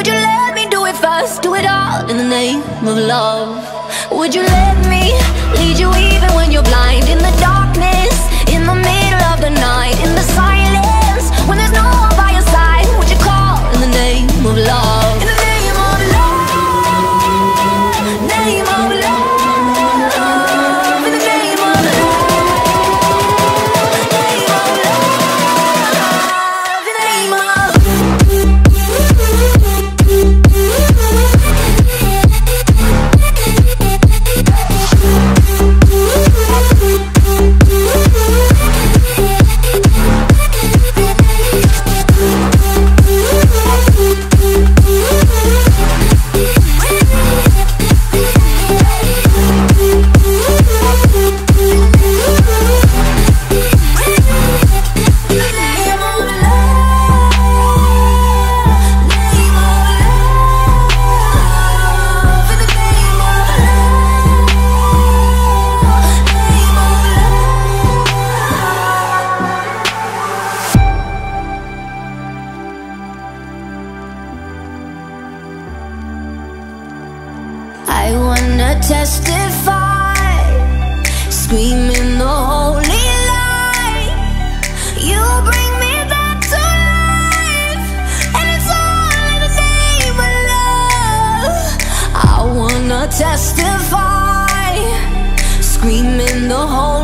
Would you let me do it first? Do it all in the name of love. Would you let me lead you even when you're blind? In the darkness, in the middle of the night, in the silence, when there's no one by your side, would you call in the name of love? In the name of love, name of love, in the name of love, name of love, in the name of testify, screaming the holy light. You bring me back to life, and it's all in the name of love. I wanna testify, screaming the holy